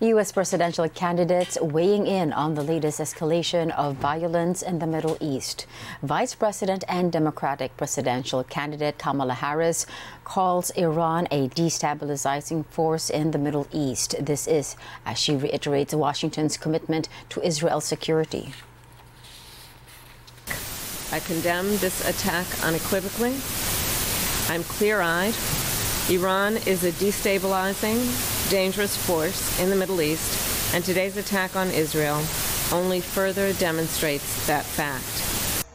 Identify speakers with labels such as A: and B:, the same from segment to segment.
A: U.S. presidential candidates weighing in on the latest escalation of violence in the Middle East. Vice President and Democratic presidential candidate Kamala Harris calls Iran a destabilizing force in the Middle East. This is as she reiterates Washington's commitment to Israel's security.
B: I condemn this attack unequivocally. I'm clear-eyed. Iran is a destabilizing, dangerous force in the Middle East, and today's attack on Israel only further demonstrates that fact.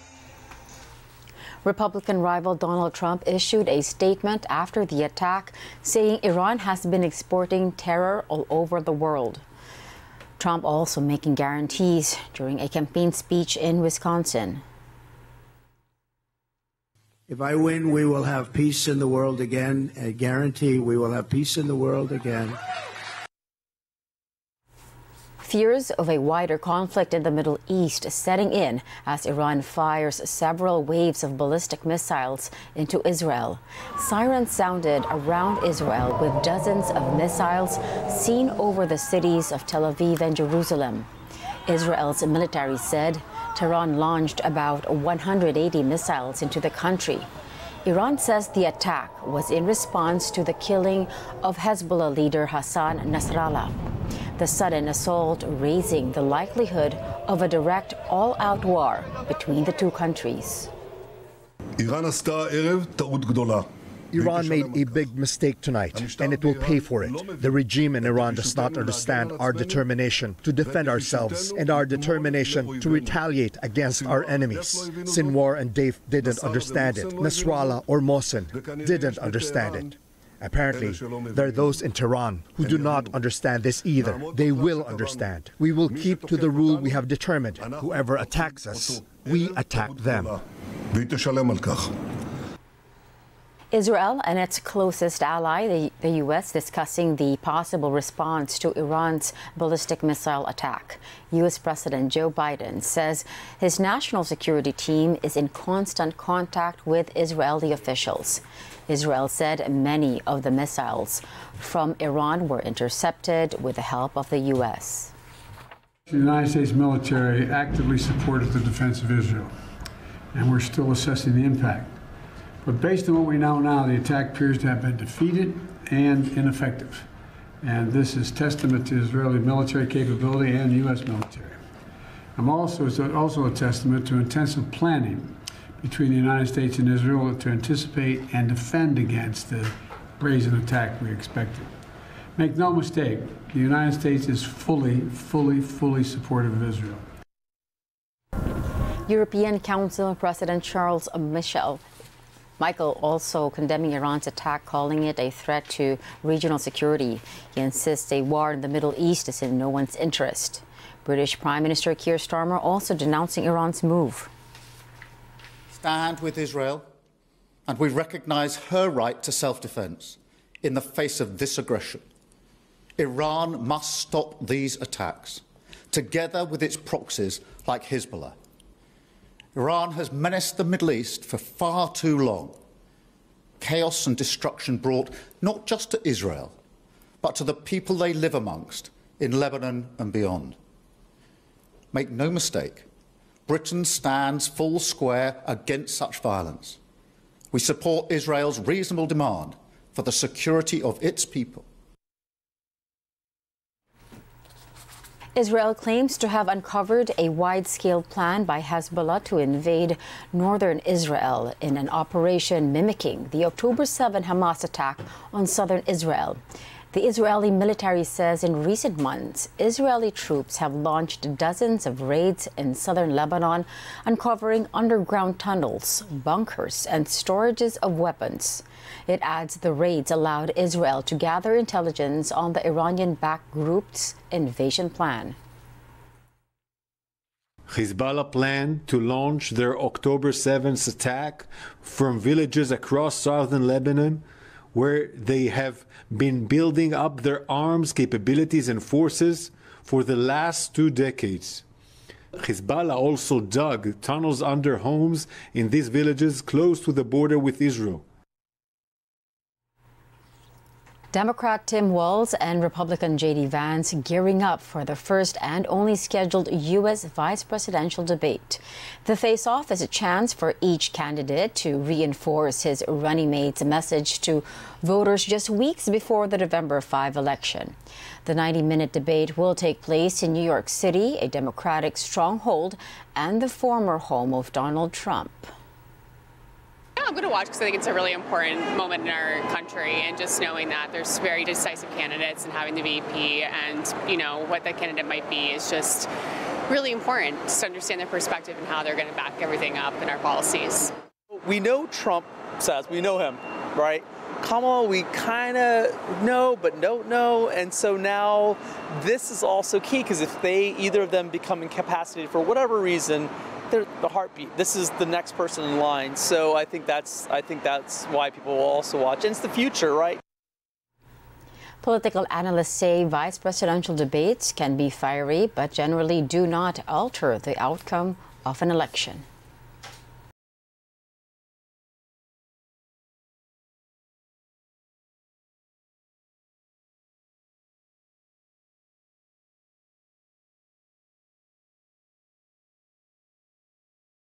A: Republican rival Donald Trump issued a statement after the attack, saying Iran has been exporting terror all over the world. Trump also making guarantees during a campaign speech in Wisconsin.
C: If I win, we will have peace in the world again. I guarantee we will have peace in the world again.
A: Fears of a wider conflict in the Middle East setting in as Iran fires several waves of ballistic missiles into Israel. Sirens sounded around Israel with dozens of missiles seen over the cities of Tel Aviv and Jerusalem. Israel's military said Tehran launched about 180 missiles into the country. Iran says the attack was in response to the killing of Hezbollah leader Hassan Nasrallah. The sudden assault raising the likelihood of a direct all-out war between the two countries.
D: Iran made a big mistake tonight, and it will pay for it. The regime in Iran does not understand our determination to defend ourselves and our determination to retaliate against our enemies. Sinwar and Deif didn't understand it. Nasrallah or Mohsen didn't understand it. Apparently, there are those in Tehran who do not understand this either. They will understand. We will keep to the rule we have determined. Whoever attacks us, we attack them.
A: Israel and its closest ally, the U.S., discussing the possible response to Iran's ballistic missile attack. U.S. President Joe Biden says his national security team is in constant contact with Israeli officials. Israel said many of the missiles from Iran were intercepted with the help of the U.S.
E: The United States military actively supported the defense of Israel, and we're still assessing the impact. But based on what we know now, the attack appears to have been defeated and ineffective. And this is testament to Israeli military capability and U.S. military. It's also a testament to intensive planning between the United States and Israel to anticipate and defend against the brazen attack we expected. Make no mistake, the United States is fully supportive of Israel.
A: European Council President Charles Michael also condemning Iran's attack, calling it a threat to regional security. He insists a war in the Middle East is in no one's interest. British Prime Minister Keir Starmer also denouncing Iran's move.
F: Stand with Israel, and we recognise her right to self-defence in the face of this aggression. Iran must stop these attacks, together with its proxies like Hezbollah. Iran has menaced the Middle East for far too long. Chaos and destruction brought not just to Israel, but to the people they live amongst in Lebanon and beyond. Make no mistake, Britain stands full square against such violence. We support Israel's reasonable demand for the security of its people.
A: Israel claims to have uncovered a wide-scale plan by Hezbollah to invade northern Israel in an operation mimicking the October 7 Hamas attack on southern Israel. The Israeli military says in recent months, Israeli troops have launched dozens of raids in southern Lebanon, uncovering underground tunnels, bunkers, and storages of weapons. It adds the raids allowed Israel to gather intelligence on the Iranian-backed group's invasion plan.
G: Hezbollah planned to launch their October 7th attack from villages across southern Lebanon, where they have been building up their arms capabilities and forces for the last 2 decades. Hezbollah also dug tunnels under homes in these villages close to the border with Israel.
A: Democrat Tim Walz and Republican J.D. Vance gearing up for the first and only scheduled U.S. vice presidential debate. The face-off is a chance for each candidate to reinforce his running mate's message to voters just weeks before the November 5 election. The 90-minute debate will take place in New York City, a Democratic stronghold and the former home of Donald Trump.
H: I'm going to watch because I think it's a really important moment in our country, and just knowing that there's very decisive candidates and having the VP and, you know, what that candidate might be is just really important, just to understand their perspective and how they're going to back everything up in our policies.
I: We know Trump says, we know him, right? Kamala, we kind of know, but don't know. And so now this is also key, because if either of them become incapacitated for whatever reason, they're the heartbeat. This is the next person in line. So I think that's why people will also watch. And it's the future, right?
A: Political analysts say vice presidential debates can be fiery, but generally do not alter the outcome of an election.